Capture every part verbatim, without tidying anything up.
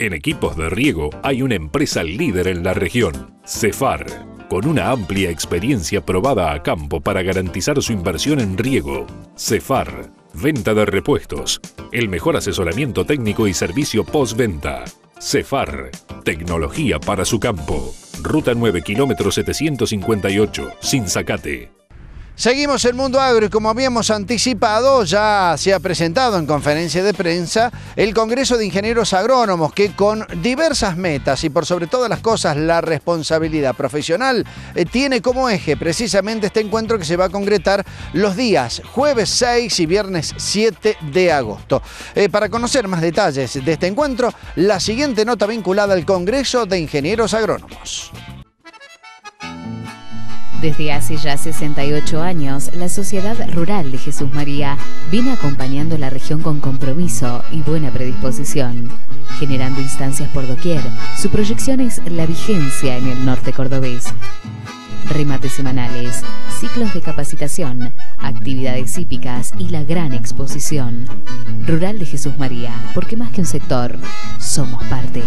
En equipos de riego hay una empresa líder en la región, Cefar, con una amplia experiencia probada a campo para garantizar su inversión en riego. Cefar, venta de repuestos, el mejor asesoramiento técnico y servicio postventa. Cefar, tecnología para su campo. Ruta nueve, kilómetro setecientos cincuenta y ocho, Sinzacate. Seguimos el Mundo Agro y como habíamos anticipado, ya se ha presentado en conferencia de prensa el Congreso de Ingenieros Agrónomos que con diversas metas y por sobre todas las cosas la responsabilidad profesional eh, tiene como eje precisamente este encuentro que se va a concretar los días jueves seis y viernes siete de agosto. Eh, para conocer más detalles de este encuentro, la siguiente nota vinculada al Congreso de Ingenieros Agrónomos. Desde hace ya sesenta y ocho años, la Sociedad Rural de Jesús María viene acompañando la región con compromiso y buena predisposición, generando instancias por doquier. Su proyección es la vigencia en el norte cordobés. Remates semanales, ciclos de capacitación, actividades hípicas y la gran exposición. Rural de Jesús María, porque más que un sector, somos parte.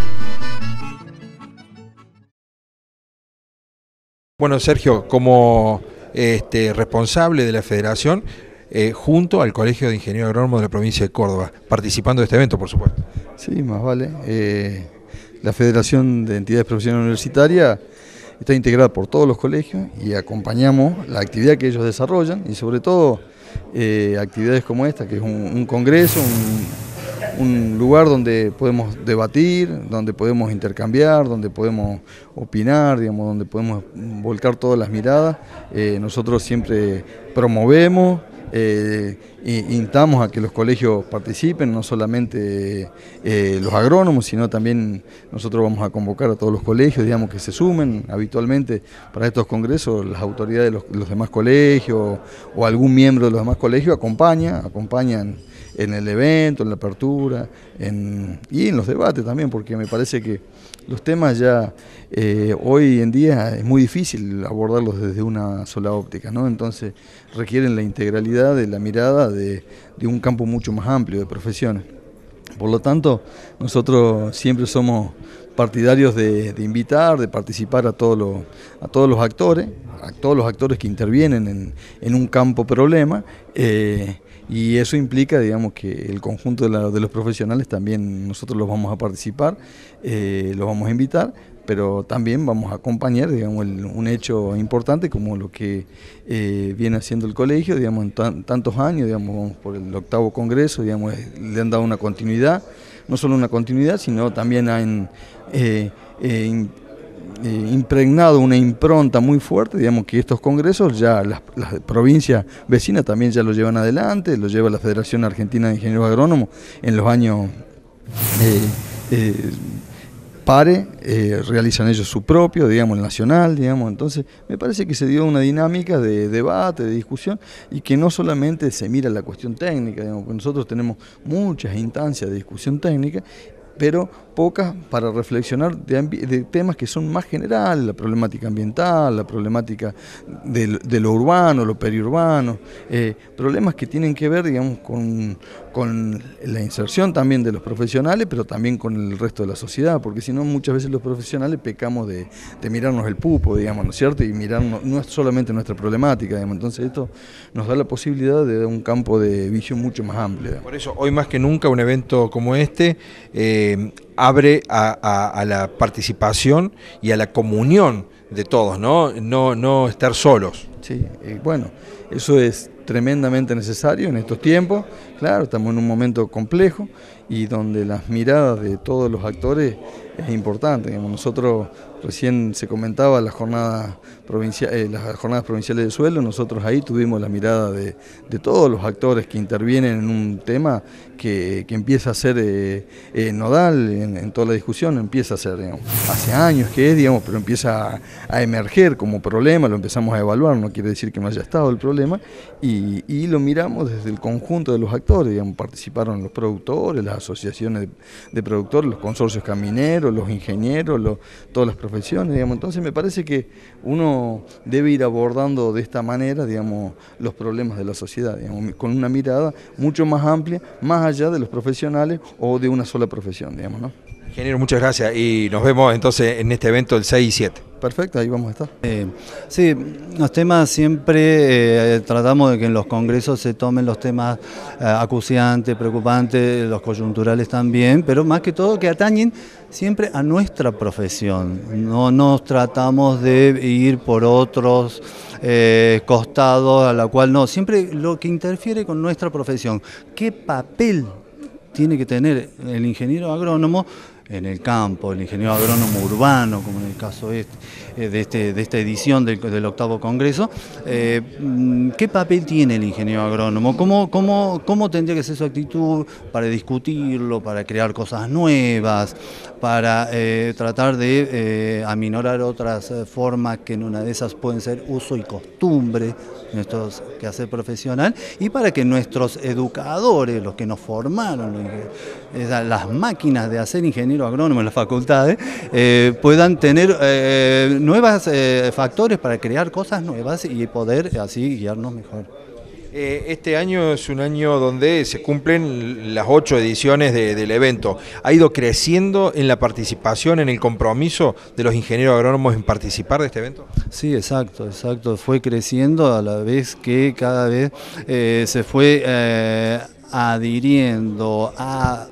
Bueno, Sergio, como este, responsable de la federación, eh, junto al Colegio de Ingenieros Agrónomos de la provincia de Córdoba, participando de este evento, por supuesto. Sí, más vale. Eh, la Federación de Entidades Profesionales Universitarias está integrada por todos los colegios y acompañamos la actividad que ellos desarrollan y sobre todo eh, actividades como esta, que es un, un congreso, un, un lugar donde podemos debatir, donde podemos intercambiar, donde podemos opinar, digamos, donde podemos volcar todas las miradas. Eh, nosotros siempre promovemos, eh, e instamos a que los colegios participen, no solamente eh, los agrónomos, sino también nosotros vamos a convocar a todos los colegios, digamos, que se sumen habitualmente para estos congresos. Las autoridades de los, los demás colegios o algún miembro de los demás colegios acompaña, acompañan en el evento, en la apertura en, y en los debates también, porque me parece que los temas ya eh, hoy en día es muy difícil abordarlos desde una sola óptica, ¿no? Entonces requieren la integralidad de la mirada de, de un campo mucho más amplio de profesiones. Por lo tanto, nosotros siempre somos partidarios de, de invitar, de participar a todos los, a todos los actores, a todos los actores que intervienen en, en un campo problema, eh, y eso implica, digamos, que el conjunto de, la, de los profesionales también nosotros los vamos a participar, eh, los vamos a invitar, pero también vamos a acompañar, digamos, el, un hecho importante como lo que eh, viene haciendo el colegio, digamos, en tan, tantos años, digamos, vamos por el octavo congreso, digamos, le han dado una continuidad, no solo una continuidad, sino también han eh, eh, Eh, impregnado una impronta muy fuerte, digamos que estos congresos ya las, las provincias vecinas también ya lo llevan adelante, lo lleva la Federación Argentina de Ingenieros Agrónomos en los años eh, eh, pares, eh, realizan ellos su propio, digamos, el nacional, digamos, entonces me parece que se dio una dinámica de debate, de discusión y que no solamente se mira la cuestión técnica, digamos, porque nosotros tenemos muchas instancias de discusión técnica, pero pocas para reflexionar de, de temas que son más generales, la problemática ambiental, la problemática de, de lo urbano, lo periurbano, eh, problemas que tienen que ver, digamos, con, con la inserción también de los profesionales, pero también con el resto de la sociedad, porque si no muchas veces los profesionales pecamos de, de mirarnos el pupo, digamos, ¿no es cierto? Y mirarnos, no es solamente nuestra problemática, digamos, entonces esto nos da la posibilidad de un campo de visión mucho más amplio. Digamos. Por eso, hoy más que nunca, un evento como este eh, abre a, a, a la participación y a la comunión de todos, ¿no? No, no estar solos. Sí, eh, bueno, eso es tremendamente necesario en estos tiempos, claro, estamos en un momento complejo y donde las miradas de todos los actores es importante. Digamos, nosotros recién se comentaba las jornadas, provincia, eh, las jornadas provinciales de suelo, nosotros ahí tuvimos la mirada de, de todos los actores que intervienen en un tema que, que empieza a ser eh, eh, nodal en, en toda la discusión, empieza a ser, digamos, hace años que es, digamos, pero empieza a, a emerger como problema, lo empezamos a evaluar, no quiere decir que no haya estado el problema, y, y lo miramos desde el conjunto de los actores, digamos, participaron los productores, las asociaciones de, de productores, los consorcios camineros, los ingenieros, los, todas las profesiones, digamos. Entonces me parece que uno debe ir abordando de esta manera, digamos, los problemas de la sociedad, digamos, con una mirada mucho más amplia, más allá de los profesionales o de una sola profesión, digamos, ¿no? Ingeniero, muchas gracias y nos vemos entonces en este evento el seis y siete. Perfecto, ahí vamos a estar. Eh, sí, los temas siempre eh, tratamos de que en los congresos se tomen los temas eh, acuciantes, preocupantes, los coyunturales también, pero más que todo que atañen siempre a nuestra profesión. No nos tratamos de ir por otros eh, costados, a la cual no, siempre lo que interfiere con nuestra profesión. ¿Qué papel tiene que tener el ingeniero agrónomo en el campo, el ingeniero agrónomo urbano, como en el caso este, de, este, de esta edición del, del octavo congreso? Eh, ¿Qué papel tiene el ingeniero agrónomo? ¿Cómo, cómo, ¿Cómo tendría que ser su actitud para discutirlo, para crear cosas nuevas, para eh, tratar de eh, aminorar otras eh, formas que en una de esas pueden ser uso y costumbre, nuestros quehacer profesional, y para que nuestros educadores, los que nos formaron, las máquinas de hacer ingeniero agrónomo en las facultades, eh, puedan tener eh, nuevos eh, factores para crear cosas nuevas y poder así guiarnos mejor. Este año es un año donde se cumplen las ocho ediciones de, del evento. ¿Ha ido creciendo en la participación, en el compromiso de los ingenieros agrónomos en participar de este evento? Sí, exacto, exacto. Fue creciendo a la vez que cada vez eh, se fue eh, adhiriendo, a,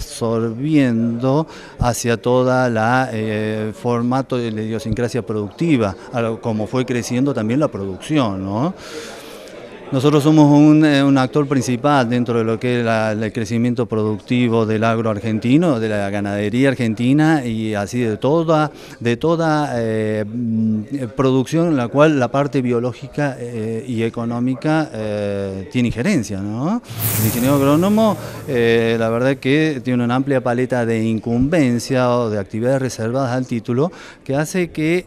absorbiendo hacia toda la eh, formato de la idiosincrasia productiva, como fue creciendo también la producción, ¿no? Nosotros somos un, un actor principal dentro de lo que es la, el crecimiento productivo del agro argentino, de la ganadería argentina y así de toda, de toda eh, producción en la cual la parte biológica eh, y económica eh, tiene injerencia, ¿no? El ingeniero agrónomo, eh, la verdad que tiene una amplia paleta de incumbencia o de actividades reservadas al título que hace que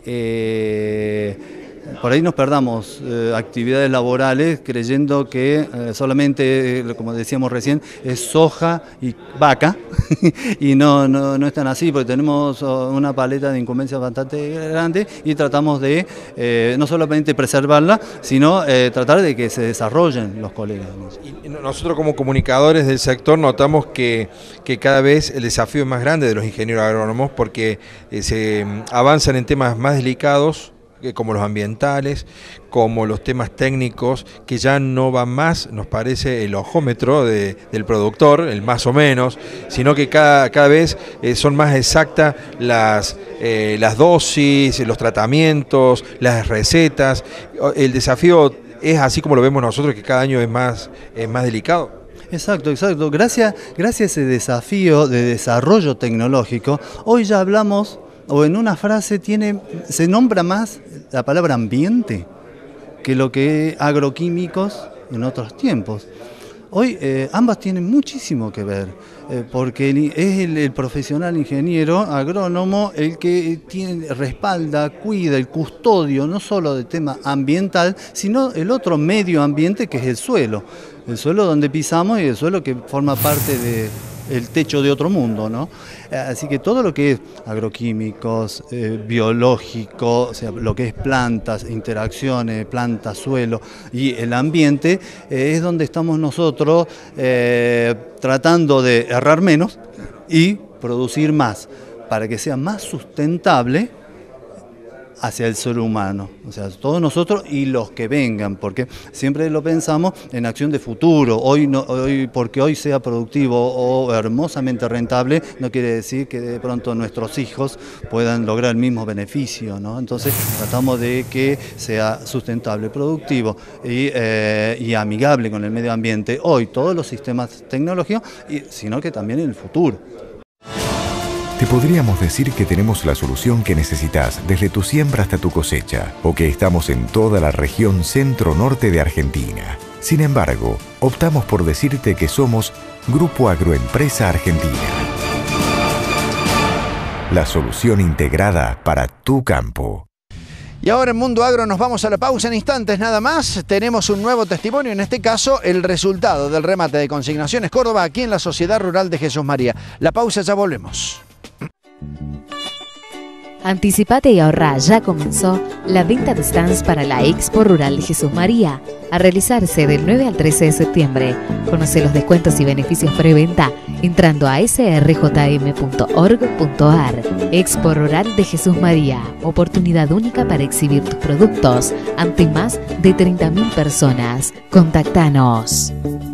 Eh, por ahí nos perdamos eh, actividades laborales creyendo que eh, solamente, eh, como decíamos recién, es soja y vaca y no, no, no es tan así, porque tenemos una paleta de incumbencias bastante grande y tratamos de eh, no solamente preservarla, sino eh, tratar de que se desarrollen los colegas. Y nosotros como comunicadores del sector notamos que, que cada vez el desafío es más grande de los ingenieros agrónomos porque eh, se avanzan en temas más delicados, como los ambientales, como los temas técnicos, que ya no va más, nos parece, el ojómetro de, del productor, el más o menos, sino que cada, cada vez eh, son más exactas las, eh, las dosis, los tratamientos, las recetas. El desafío es así como lo vemos nosotros, que cada año es más, es más delicado. Exacto, exacto. Gracias, gracias a ese desafío de desarrollo tecnológico, hoy ya hablamos, o en una frase tiene, se nombra más la palabra ambiente que lo que es agroquímicos en otros tiempos. Hoy eh, ambas tienen muchísimo que ver, eh, porque el, es el, el profesional ingeniero agrónomo el que tiene, respalda, cuida, el custodio no solo del tema ambiental, sino el otro medio ambiente que es el suelo. El suelo donde pisamos y el suelo que forma parte de el techo de otro mundo, ¿no? Así que todo lo que es agroquímicos, eh, biológico, o sea, lo que es plantas, interacciones, planta, suelo y el ambiente, eh, es donde estamos nosotros eh, tratando de errar menos y producir más, para que sea más sustentable hacia el ser humano, o sea, todos nosotros y los que vengan, porque siempre lo pensamos en acción de futuro. Hoy, no, hoy porque hoy sea productivo o hermosamente rentable, no quiere decir que de pronto nuestros hijos puedan lograr el mismo beneficio, ¿no? Entonces tratamos de que sea sustentable, productivo y, eh, y amigable con el medio ambiente, hoy todos los sistemas tecnológicos, y, sino que también en el futuro. Te podríamos decir que tenemos la solución que necesitas desde tu siembra hasta tu cosecha, o que estamos en toda la región centro-norte de Argentina. Sin embargo, optamos por decirte que somos Grupo Agroempresa Argentina. La solución integrada para tu campo. Y ahora en Mundo Agro nos vamos a la pausa en instantes nada más. Tenemos un nuevo testimonio, en este caso el resultado del remate de Consignaciones Córdoba aquí en la Sociedad Rural de Jesús María. La pausa, ya volvemos. Anticipate y ahorrá, ya comenzó la venta de stands para la Expo Rural de Jesús María, a realizarse del nueve al trece de septiembre. Conoce los descuentos y beneficios preventa entrando a s r j m punto org punto a r. Expo Rural de Jesús María, oportunidad única para exhibir tus productos ante más de treinta mil personas. Contactanos.